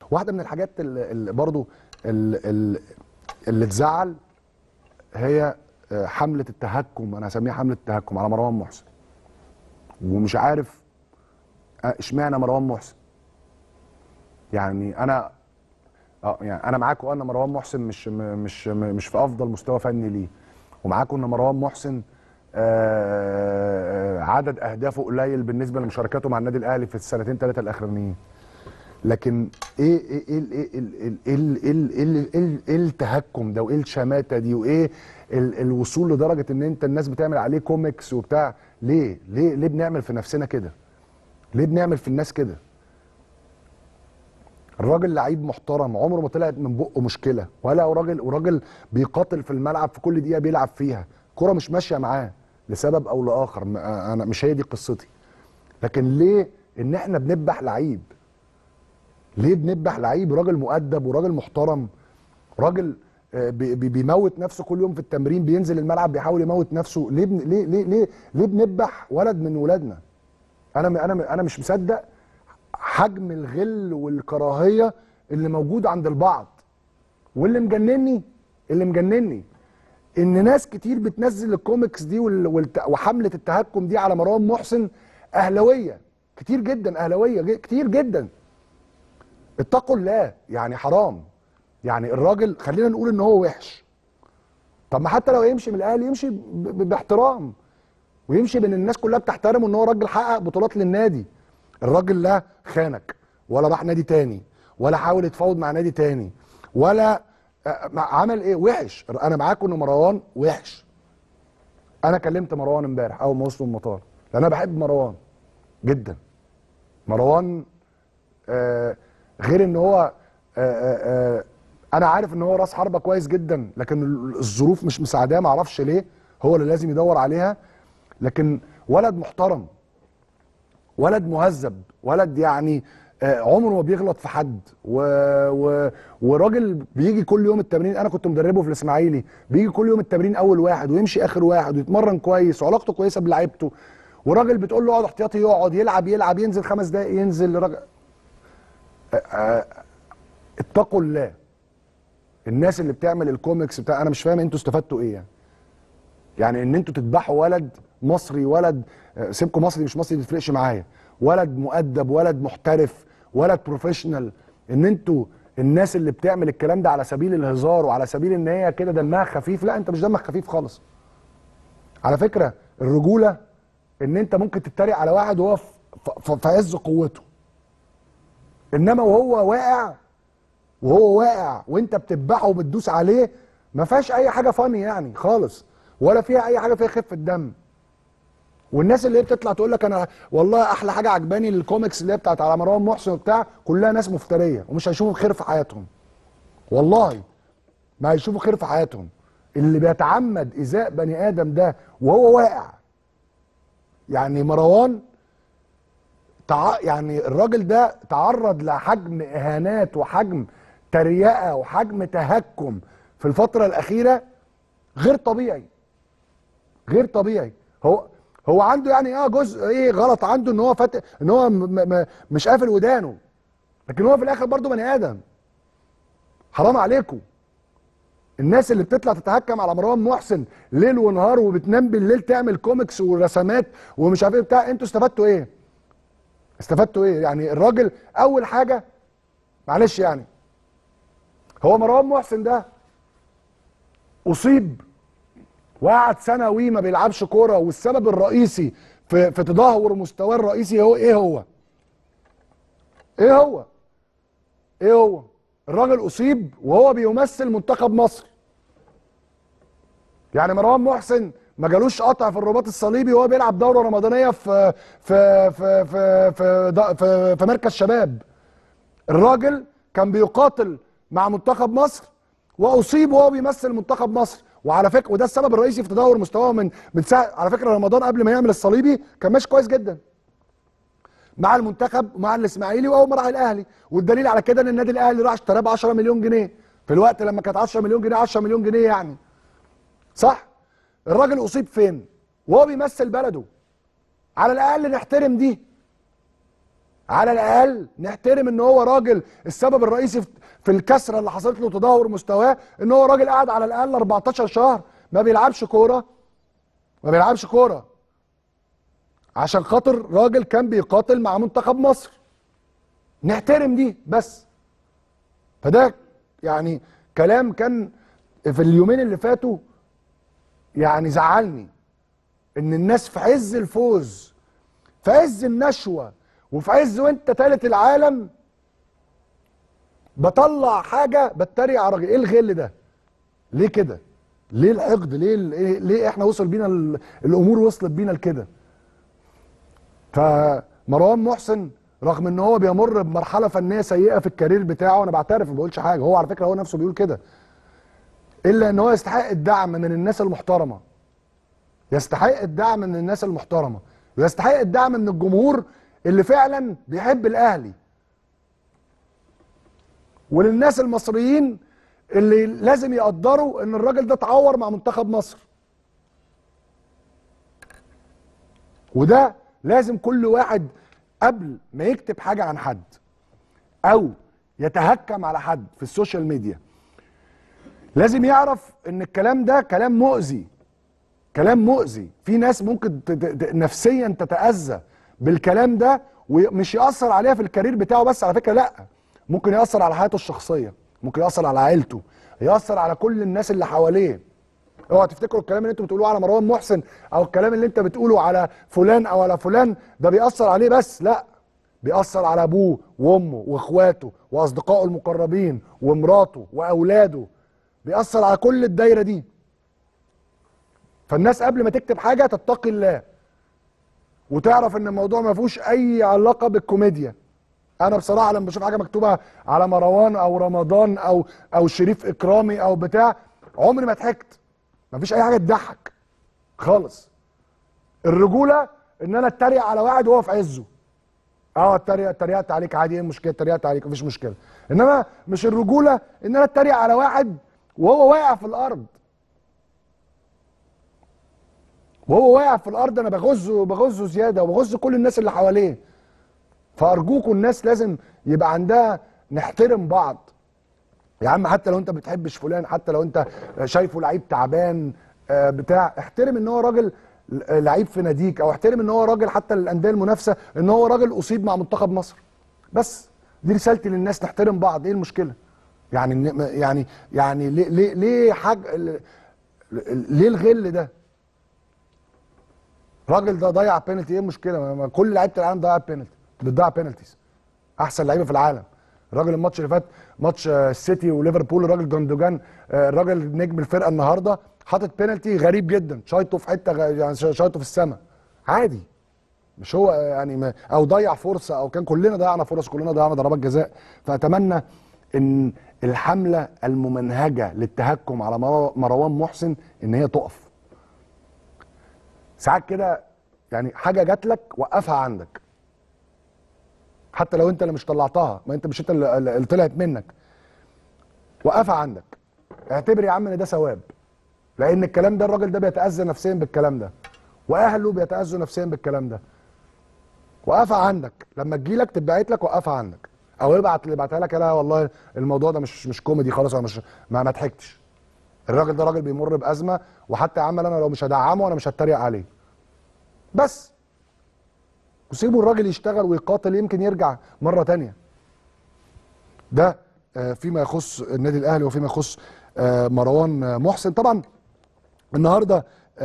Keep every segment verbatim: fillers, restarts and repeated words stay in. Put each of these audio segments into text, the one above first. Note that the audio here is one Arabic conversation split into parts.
واحده من الحاجات اللي برضو اللي, اللي تزعل هي حمله التهكم، انا هسميها حمله التهكم على مروان محسن. ومش عارف اشمعنى مروان محسن. يعني انا اه يعني انا معاكم ان مروان محسن مش مش مش في افضل مستوى فني ليه، ومعاكم ان مروان محسن آه عدد اهدافه قليل بالنسبه لمشاركاته مع النادي الاهلي في السنتين ثلاثه الاخرانيين. لكن ايه ايه ايه ايه ايه ايه ايه ايه ايه التهكم ده، وايه الشماته دي، وايه الوصول لدرجه ان انت الناس بتعمل عليه كوميكس وبتاع؟ ليه ليه ليه بنعمل في نفسنا كده؟ ليه بنعمل في الناس كده؟ الراجل لعيب محترم، عمره ما طلعت من بقه مشكله، ولا راجل وراجل بيقاتل في الملعب في كل دقيقه بيلعب فيها، كرة مش ماشيه معاه لسبب او لاخر، انا مش هي دي قصتي. لكن ليه ان احنا بنذبح لعيب؟ ليه بنذبح لعيب راجل مؤدب وراجل محترم، راجل بيموت نفسه كل يوم في التمرين، بينزل الملعب بيحاول يموت نفسه؟ ليه بن... ليه ليه ليه ليه بنذبح ولد من ولادنا؟ انا انا انا مش مصدق حجم الغل والكراهيه اللي موجود عند البعض. واللي مجنني اللي مجنني ان ناس كتير بتنزل الكوميكس دي وحمله التهكم دي على مروان محسن، اهلاويه كتير جدا، اهلاويه كتير جدا. اتقوا الله، يعني حرام. يعني الراجل خلينا نقول ان هو وحش، طب ما حتى لو يمشي من الاهلي يمشي باحترام، ويمشي بان الناس كلها بتحترمه ان هو راجل حقق بطولات للنادي. الراجل لا خانك ولا راح نادي تاني ولا حاول يتفاوض مع نادي تاني ولا عمل ايه وحش. انا معاكم ان مروان وحش. انا كلمت مروان امبارح اول ما وصلوا المطار، لان انا بحب مروان جدا. مروان آه غير ان هو آه آه انا عارف ان هو راس حربه كويس جدا، لكن الظروف مش مساعداه، ما اعرفش ليه، هو اللي لازم يدور عليها. لكن ولد محترم، ولد مهذب، ولد يعني عمره ما بيغلط في حد، و... و... وراجل بيجي كل يوم التمرين. انا كنت مدربه في الاسماعيلي، بيجي كل يوم التمرين اول واحد ويمشي اخر واحد ويتمرن كويس وعلاقته كويسه بلعيبته. وراجل بتقول له اقعد احتياطي يقعد، يلعب يلعب، ينزل خمس دقايق ينزل. راجل اتقوا الله. الناس اللي بتعمل الكوميكس بتاع، انا مش فاهم انتوا استفدتوا ايه يعني؟ يعني ان انتوا تذبحوا ولد مصري، ولد سيبكم مصري مش مصري ما تفرقش معايا، ولد مؤدب، ولد محترف، ولد بروفيشنال، ان انتوا الناس اللي بتعمل الكلام ده على سبيل الهزار وعلى سبيل ان هي كده دمها خفيف. لا، انت مش دمك خفيف خالص. على فكره الرجوله ان انت ممكن تتريق على واحد وهو في عز قوته، انما وهو واقع وهو واقع وانت بتذبحه وبتدوس عليه، ما فيهاش اي حاجه فاني يعني خالص، ولا فيها اي حاجه فيها خفه دم. والناس اللي هي بتطلع تقول لك انا والله احلى حاجه عجباني الكوميكس اللي هي بتاعت على مروان محسن وبتاع، كلها ناس مفتريه ومش هيشوفوا خير في حياتهم. والله ما هيشوفوا خير في حياتهم. اللي بيتعمد ايذاء بني ادم ده وهو واقع، يعني مروان تع... يعني الراجل ده تعرض لحجم اهانات وحجم تريقه وحجم تهكم في الفتره الاخيره غير طبيعي، غير طبيعي. هو هو عنده يعني اه جزء ايه غلط عنده، ان هو فات ان هو م م مش قافل ودانه، لكن هو في الاخر برضه بني ادم. حرام عليكم. الناس اللي بتطلع تتهكم على مروان محسن ليل ونهار وبتنام بالليل تعمل كوميكس ورسمات ومش عارف ايه بتاع، انتوا استفدتوا ايه؟ استفدتوا ايه؟ يعني الراجل اول حاجه معلش يعني، هو مروان محسن ده اصيب وقعد سنه وي ما بيلعبش كوره، والسبب الرئيسي في في تدهور مستواه الرئيسي هو ايه؟ هو ايه هو ايه هو الراجل اصيب وهو بيمثل منتخب مصر. يعني مروان محسن ما جالوش قطع في الرباط الصليبي وهو بيلعب دوره رمضانيه في في في في في, في, في مركز شباب. الراجل كان بيقاتل مع منتخب مصر واصيب وهو بيمثل منتخب مصر. وعلى فكره وده السبب الرئيسي في تدهور مستواه من من ساعه. على فكره رمضان قبل ما يعمل الصليبي كان ماشي كويس جدا مع المنتخب ومع الاسماعيلي واول ما راح الاهلي، والدليل على كده ان النادي الاهلي راح اشتراه ب عشرة مليون جنيه في الوقت لما كانت عشرة مليون جنيه عشرة مليون جنيه يعني. صح؟ الراجل اصيب فين؟ وهو بيمثل بلده. على الاقل نحترم دي. على الاقل نحترم ان هو راجل السبب الرئيسي في الكسره اللي حصلت له تدهور مستواه ان هو راجل قاعد على الاقل أربعتاشر شهر ما بيلعبش كوره، ما بيلعبش كوره عشان خاطر راجل كان بيقاتل مع منتخب مصر. نحترم دي بس. فده يعني كلام كان في اليومين اللي فاتوا يعني زعلني، ان الناس في عز الفوز، في عز النشوه، وفي عز وانت تالت العالم، بطلع حاجه بتريق على الراجل. ايه الغل ده؟ ليه كده؟ ليه الحقد؟ ليه ليه, ليه احنا وصل بينا الامور وصلت بينا لكده؟ فمروان محسن رغم ان هو بيمر بمرحله فنيه سيئه في الكارير بتاعه، انا بعترف ما بقولش حاجه، هو على فكره هو نفسه بيقول كده، الا ان هو يستحق الدعم من الناس المحترمه، يستحق الدعم من الناس المحترمه، ويستحق الدعم من الجمهور اللي فعلا بيحب الاهلي، وللناس المصريين اللي لازم يقدروا ان الراجل ده اتعور مع منتخب مصر. وده لازم كل واحد قبل ما يكتب حاجه عن حد او يتهكم على حد في السوشيال ميديا لازم يعرف ان الكلام ده كلام مؤذي، كلام مؤذي. في ناس ممكن نفسيا تتأذى بالكلام ده، ومش يأثر عليها في الكارير بتاعه بس على فكرة، لا، ممكن يأثر على حياته الشخصية، ممكن يأثر على عائلته، يأثر على كل الناس اللي حواليه. اوعوا تفتكروا الكلام اللي انتوا بتقولوه على مروان محسن او الكلام اللي انت بتقوله على فلان او على فلان ده بيأثر عليه بس، لا، بيأثر على ابوه وامه واخواته واصدقائه المقربين ومراته واولاده، بيأثر على كل الدايرة دي. فالناس قبل ما تكتب حاجه تتقي الله وتعرف ان الموضوع ما فيهوش اي علاقه بالكوميديا. انا بصراحه لما بشوف حاجه مكتوبه على مروان او رمضان او او شريف اكرامي او بتاع عمري ما ضحكت، ما فيش اي حاجه تضحك خالص. الرجوله ان انا اتريق على واحد وهو في عزه، اه اتريق اتريقت عليك عادي، ايه المشكله؟ اتريقت عليك مفيش مشكله. انما مش الرجوله ان انا اتريق على واحد وهو واقع في الارض، وهو واقع في الارض انا بغزه بغزه زياده وبغز كل الناس اللي حواليه. فارجوكوا الناس لازم يبقى عندها نحترم بعض. يا عم حتى لو انت ما بتحبش فلان، حتى لو انت شايفه لعيب تعبان بتاع، احترم ان هو راجل لعيب في ناديك، او احترم ان هو راجل حتى للانديه المنافسه ان هو راجل اصيب مع منتخب مصر. بس دي رسالتي للناس، نحترم بعض. ايه المشكله؟ يعني يعني يعني ليه ليه ليه حاجه ليه الغل ده؟ الراجل ده ضيع بينالتي، ايه المشكله؟ ما كل لعيبه العالم ضيعت بينالتي، بتضيع بينالتيز، احسن لعيبه في العالم. الراجل الماتش اللي فات ماتش السيتي وليفربول الراجل جوندوجان الراجل نجم الفرقه النهارده حاطط بينالتي غريب جدا، شايطه في حته يعني شايطه في السماء عادي، مش هو يعني ما او ضيع فرصه، او كان كلنا ضيعنا فرص، كلنا ضيعنا ضربات جزاء. فاتمنى ان الحمله الممنهجه للتهكم على مروان محسن ان هي تقف. ساعات كده يعني حاجه جات لك وقفها عندك، حتى لو انت اللي مش طلعتها، ما انت مش انت اللي طلعت منك، وقفها عندك. اعتبر يا عم ان ده ثواب، لان الكلام ده الراجل ده بيتاذى نفسيا بالكلام ده، واهله بيتاذوا نفسيا بالكلام ده. وقفها عندك، لما تجيلك تتبعت لك وقفها عندك، او ابعت اللي بعتها لك لا والله الموضوع ده مش مش كوميدي خالص، انا مش ما, ما ضحكتش. الراجل ده راجل بيمر بازمه، وحتى يا عم انا لو مش هدعمه انا مش هتريق عليه. بس وسيبوا الراجل يشتغل ويقاتل، يمكن يرجع مره تانية. ده فيما يخص النادي الاهلي وفيما يخص مروان محسن. طبعا النهارده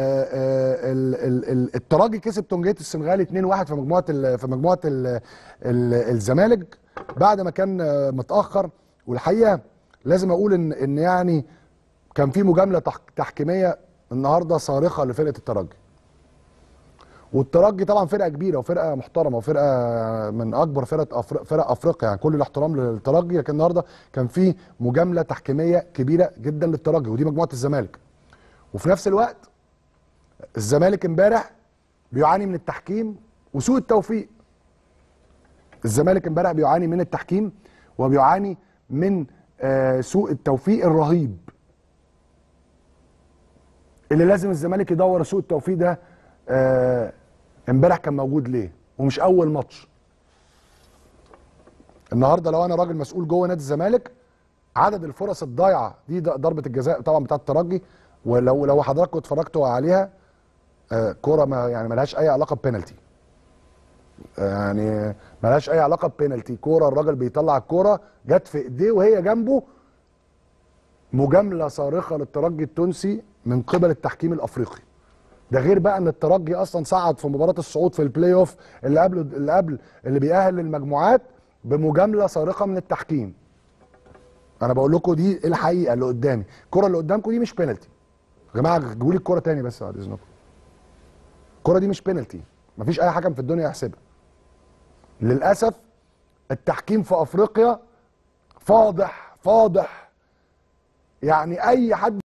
الترجي كسب تونجيت السنغالي اتنين واحد في مجموعه في مجموعه الزمالك بعد ما كان متاخر. والحقيقه لازم اقول ان ان يعني كان في مجامله تحكيميه النهارده صارخه لفرقه الترجي. والترجي طبعا فرقه كبيره وفرقه محترمه وفرقه من اكبر فرق أفريق فرق افريقيا، يعني كل الاحترام للترجي، لكن النهارده كان في مجامله تحكيميه كبيره جدا للترجي، ودي مجموعه الزمالك. وفي نفس الوقت الزمالك امبارح بيعاني من التحكيم وسوء التوفيق. الزمالك امبارح بيعاني من التحكيم وبيعاني من آه سوء التوفيق الرهيب اللي لازم الزمالك يدور سوء التوفيق ده. آه امبارح كان موجود ليه؟ ومش اول ماتش. النهارده لو انا راجل مسؤول جوه نادي الزمالك، عدد الفرص الضايعه دي ضربه الجزاء طبعا بتاعه الترجي، ولو لو حضراتكم اتفرجتوا عليها آه كوره ما يعني ملهاش اي علاقه ببينالتي. آه يعني ملهاش اي علاقه ببينالتي، كوره الراجل بيطلع الكوره جت في ايديه وهي جنبه. مجامله صارخه للترجي التونسي من قبل التحكيم الافريقي. ده غير بقى ان الترجي اصلا صعد في مباراه الصعود في البلاي اوف اللي قبل اللي قبل اللي بيأهل للمجموعات بمجامله صارخه من التحكيم. انا بقول لكم دي الحقيقه اللي قدامي، الكره اللي قدامكم دي مش بينالتي. يا جماعه جيبوا لي الكره تاني بس بعد اذنكم. الكره دي مش بينالتي، مفيش اي حكم في الدنيا يحسبها. للاسف التحكيم في افريقيا فاضح فاضح، يعني اي حد